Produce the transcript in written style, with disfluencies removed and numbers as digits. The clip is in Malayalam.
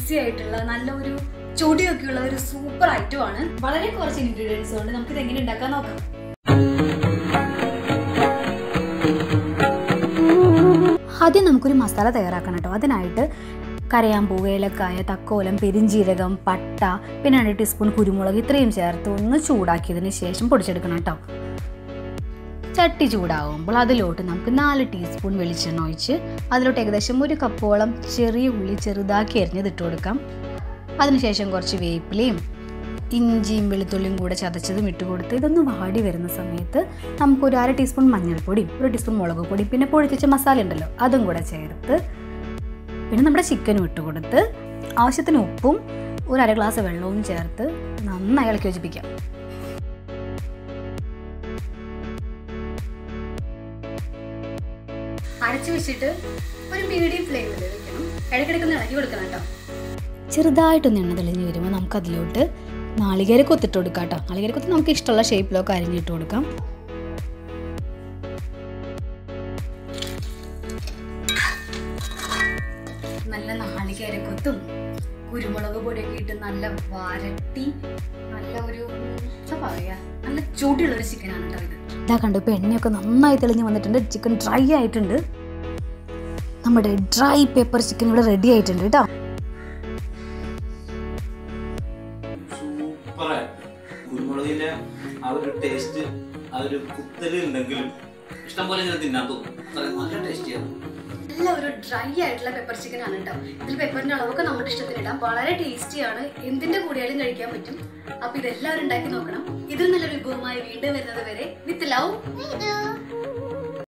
ഈസി ആയിട്ടുള്ള നല്ല ഒരു ചൂടിയൊക്കെയുള്ള ഒരു സൂപ്പർ ഐറ്റം ആണ്. വളരെ കുറച്ച് ഇൻഗ്രീഡിയൻസ് കൊണ്ട് നമുക്ക് ഇത് എങ്ങനെ ഉണ്ടാക്കാൻ നോക്കാം. ആദ്യം നമുക്കൊരു മസാല തയ്യാറാക്കണം കേട്ടോ. അതിനായിട്ട് കരയാമ്പൂവ്, ഏലക്കായ, തക്കോലം, പെരിഞ്ചീരകം, പട്ട, പിന്നെ 2 ടീസ്പൂൺ കുരുമുളക് ഇത്രയും ചേർത്ത് ഒന്ന് ചൂടാക്കിയതിന് ശേഷം പൊടിച്ചെടുക്കണം കേട്ടോ. ചട്ടി ചൂടാകുമ്പോൾ അതിലോട്ട് നമുക്ക് 4 ടീസ്പൂൺ വെളിച്ചെണ്ണ ഒഴിച്ച് അതിലോട്ട് ഏകദേശം 1 കപ്പോളം ചെറിയ ഉള്ളി ചെറുതാക്കി അരിഞ്ഞത് ഇട്ട് കൊടുക്കാം. അതിനുശേഷം കുറച്ച് വേപ്പിലയും ഇഞ്ചിയും വെളുത്തുള്ളിയും കൂടെ ചതച്ചതും ഇട്ട് കൊടുത്ത് ഇതൊന്ന് വാടി വരുന്ന സമയത്ത് നമുക്കൊരു 1/2 ടീസ്പൂൺ മഞ്ഞൾപ്പൊടിയും 1 ടീസ്പൂൺ മുളക് പൊടിയും പിന്നെ പൊടിച്ച മസാല ഉണ്ടല്ലോ അതും കൂടെ ചേർത്ത് പിന്നെ നമ്മുടെ ചിക്കനും ഇട്ട് കൊടുത്ത് ആവശ്യത്തിന് ഉപ്പും 1/2 ഗ്ലാസ് വെള്ളവും ചേർത്ത് നന്നായി ഇളക്കി യോജിപ്പിക്കാം. അടച്ചു വെച്ചിട്ട് ഒരു മീഡിയം ഫ്ലെയിമിൽ വെക്കണം. ഇടയ്ക്കിടയ്ക്ക് ഇളക്കി കൊടുക്കണം കേട്ടോ. ചെറുതായിട്ടൊന്ന് എണ്ണ തെളിഞ്ഞ് വരുമ്പോൾ നമുക്ക് അതിലോട്ട് നാളികേരക്കൊത്ത് ഇട്ട് കൊടുക്കാം കേട്ടോ. നാളികേരക്കൊത്ത് നമുക്ക് ഇഷ്ടമുള്ള ഷേപ്പിലൊക്കെ അരിഞ്ഞിട്ട് കൊടുക്കാം. നല്ല നാളികേരക്കൊത്തും കുരുമുളക് പൊടിയൊക്കെ ഇട്ട് നല്ല വരട്ടി നല്ല ഒരു എന്താ പറയാ നല്ല ചൂടുള്ളൊരു ചിക്കനാണ് കേട്ടോ ഇത്. ഇതാ കണ്ടു, ഇപ്പം എണ്ണയൊക്കെ നന്നായി തെളിഞ്ഞ് വന്നിട്ടുണ്ട്. ചിക്കൻ ഡ്രൈ ആയിട്ടുണ്ട്. നമ്മുടെ ഡ്രൈ പെപ്പർ ചിക്കൻ ഇവിടെ റെഡി ആയിട്ടുണ്ട് കേട്ടോ. കുരുമുളകിന്റെ ആ ഒരു ടേസ്റ്റ്, ആ ഒരു കുത്തല് ഉണ്ടെങ്കിലും ഇഷ്ടം പോലെ ഇങ്ങനെ തിന്നാൻ തോന്നും. നല്ല ടേസ്റ്റിയാണ്. നല്ല ഒരു ഡ്രൈ ആയിട്ടുള്ള പെപ്പർ ചിക്കൻ ആണ് കേട്ടോ. ഇതിൽ പെപ്പറിന്റെ അളവൊക്കെ നമ്മുടെ ഇഷ്ടത്തിന് ഇടാം. വളരെ ടേസ്റ്റിയാണ്. എന്തിന്റെ കൂടെയാലും കഴിക്കാൻ പറ്റും. അപ്പൊ ഇതെല്ലാവരും ഉണ്ടാക്കി നോക്കണം. ഇതിൽ നല്ലൊരു വിഭവമായി വീണ്ടും വരുന്നത് വരെ വിത്ത് ലവ്.